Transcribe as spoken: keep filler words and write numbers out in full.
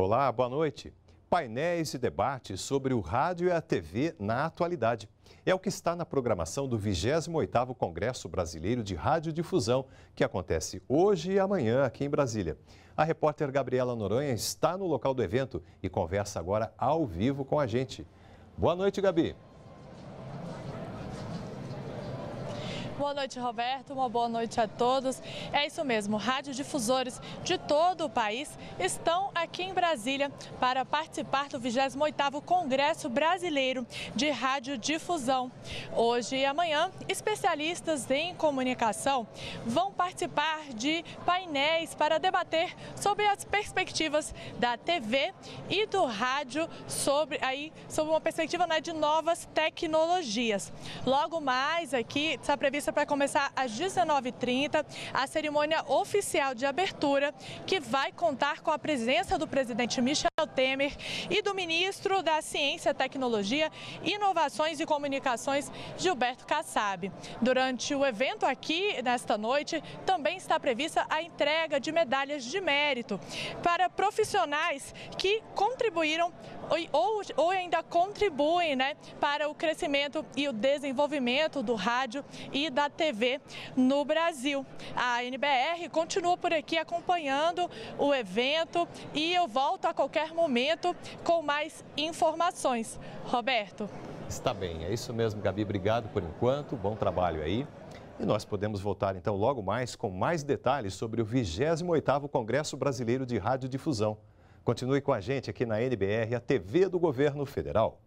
Olá, boa noite. Painéis e debates sobre o rádio e a T V na atualidade. É o que está na programação do vigésimo oitavo Congresso Brasileiro de Radiodifusão, que acontece hoje e amanhã aqui em Brasília. A repórter Gabriela Noronha está no local do evento e conversa agora ao vivo com a gente. Boa noite, Gabi. Boa noite, Roberto. Uma boa noite a todos. É isso mesmo, radiodifusores de todo o país estão aqui em Brasília para participar do vigésimo oitavo Congresso Brasileiro de Radiodifusão. Hoje e amanhã, especialistas em comunicação vão participar de painéis para debater sobre as perspectivas da T V e do rádio sobre, aí, sobre uma perspectiva, né, de novas tecnologias. Logo mais aqui está previsto para começar às dezenove e trinta a cerimônia oficial de abertura, que vai contar com a presença do presidente Michel Temer e do ministro da Ciência, Tecnologia, Inovações e Comunicações, Gilberto Kassab. Durante o evento aqui, nesta noite, também está prevista a entrega de medalhas de mérito para profissionais que contribuíram ou, ou ainda contribuem, né, para o crescimento e o desenvolvimento do rádio e da T V no Brasil. A N B R continua por aqui acompanhando o evento e eu volto a qualquer momento com mais informações. Roberto. Está bem, é isso mesmo, Gabi. Obrigado por enquanto, bom trabalho aí. E nós podemos voltar então logo mais com mais detalhes sobre o vigésimo oitavo Congresso Brasileiro de Radiodifusão. Continue com a gente aqui na N B R, a T V do Governo Federal.